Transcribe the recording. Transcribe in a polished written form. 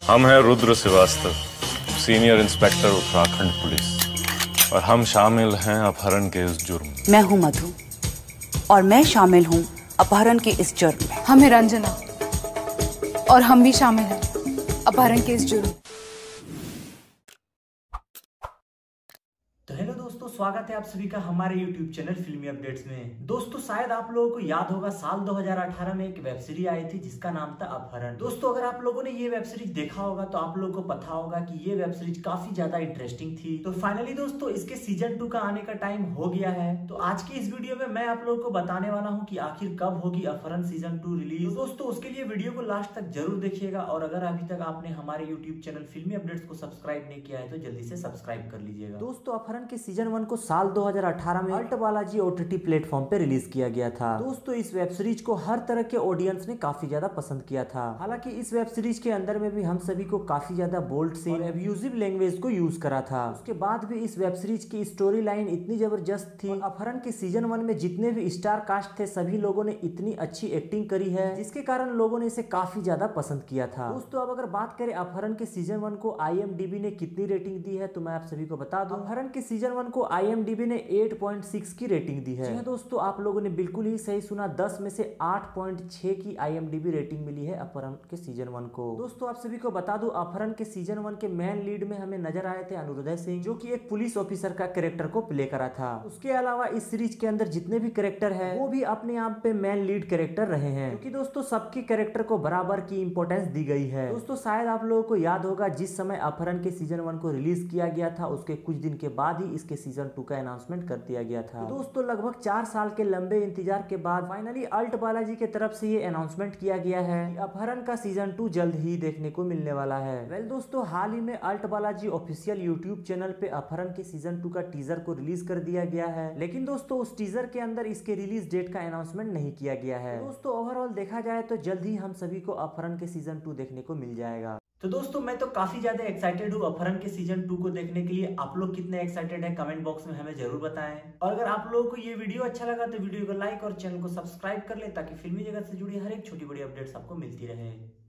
हम हैं Rudra Srivastava, senior inspector Uttarakhand police, और हम शामिल हैं अपहरण के इस जुर्म में। मैं हूं मधु और मैं शामिल हूं अपहरण के इस जुर्म में। हम हैं रंजना और हम भी शामिल हैं अपहरण के इस जुर्म में। तो हेलो दोस्तों, स्वागत है आप सभी का हमारे YouTube चैनल फिल्मी अपडेट्स में। दोस्तों, शायद आप लोगों को याद होगा साल 2018 में एक वेब सीरीज आई थी जिसका नाम था अपहरण। दोस्तों, अगर आप लोगों ने ये वेब सीरीज देखा होगा तो आप लोगों को पता होगा कि ये वेब सीरीज काफी ज्यादा इंटरेस्टिंग थी। तो फाइनली दोस्तों, इसके सीजन 2 का आने का टाइम हो गया है। तो आज की इस वीडियो में मैं आप लोगों को बताने वाला हूँ कि आखिर कब होगी अपहरण सीजन 2 रिलीज। तो दोस्तों, उसके लिए वीडियो को लास्ट तक जरूर देखिएगा, और अगर अभी तक आपने हमारे यूट्यूब चैनल फिल्मी अपडेट्स को सब्सक्राइब नहीं किया है तो जल्दी से सब्सक्राइब कर लीजिएगा। दोस्तों, अपहरण के सीजन 1 को साल 2018 में अल्ट बालाजी OTT प्लेटफॉर्म पे रिलीज किया गया था। दोस्तों, इस वेब सीरीज को हर तरह के ऑडियंस ने काफी ज्यादा पसंद किया था। हालांकि इस वेब सीरीज के अंदर में भी हम सभी को काफी ज्यादा बोल्ड सीन और एब्यूजिव लैंग्वेज को यूज करा था। उसके बाद भी इस वेब सीरीज की स्टोरी लाइन इतनी जबरदस्त थी। अपहरण के सीजन 1 में जितने भी स्टार कास्ट थे सभी लोगों ने इतनी अच्छी एक्टिंग करी है जिसके कारण लोगों ने इसे काफी ज्यादा पसंद किया था। दोस्तों, अब अगर बात करें अपहरण के सीजन 1 को IMDb ने कितनी रेटिंग दी है तो मैं आप सभी को बता दूं, अपहरण के सीजन 1 को IMDb ने 8.6 की रेटिंग दी है। जी हाँ दोस्तों, आप लोगों ने बिल्कुल ही सही सुना, 10 में से 8.6 की IMDb रेटिंग मिली है अपहरण के सीजन 1 को। दोस्तों, आप सभी को बता दूं, अपहरण के सीजन 1 के मेन लीड में हमें नजर आए थे अनुरुदय सिंह, जो कि एक पुलिस ऑफिसर का कैरेक्टर को प्ले करा था। उसके अलावा इस सीरीज के अंदर जितने भी कैरेक्टर है वो भी अपने आप पे मेन लीड कैरेक्टर रहे हैं, क्योंकि दोस्तों सबके कैरेक्टर को बराबर की इंपॉर्टेंस दी गई है। दोस्तों, शायद आप लोगों को याद होगा, जिस समय अपहरण के सीजन 1 को रिलीज किया गया था उसके कुछ दिन के बाद ही इसके सीजन 2 का अनाउंसमेंट कर दिया गया था। दोस्तों, लगभग 4 साल के लंबे इंतजार के बाद फाइनली अल्ट बालाजी के तरफ से ये अनाउंसमेंट किया गया है कि अपहरण का सीजन 2 जल्द ही देखने को मिलने वाला है। वेल दोस्तों, हाल ही में Alt Balaji official YouTube channel पे अपहरण के सीजन 2 का टीजर को रिलीज कर दिया गया है, लेकिन दोस्तों उस टीजर के अंदर इसके रिलीज डेट का अनाउंसमेंट नहीं किया गया है। दोस्तों, ओवरऑल देखा जाए तो जल्द ही हम सभी को अपहरण के सीजन 2 देखने को मिल जाएगा। तो दोस्तों, मैं तो काफी ज्यादा एक्साइटेड हूँ अपहरण के सीजन 2 को देखने के लिए। आप लोग कितने एक्साइटेड हैं कमेंट बॉक्स में हमें जरूर बताएं। और अगर आप लोगों को ये वीडियो अच्छा लगा तो वीडियो को लाइक और चैनल को सब्सक्राइब कर ले, ताकि फिल्मी जगत से जुड़ी हर एक छोटी बड़ी अपडेट्स आपको मिलती रहे।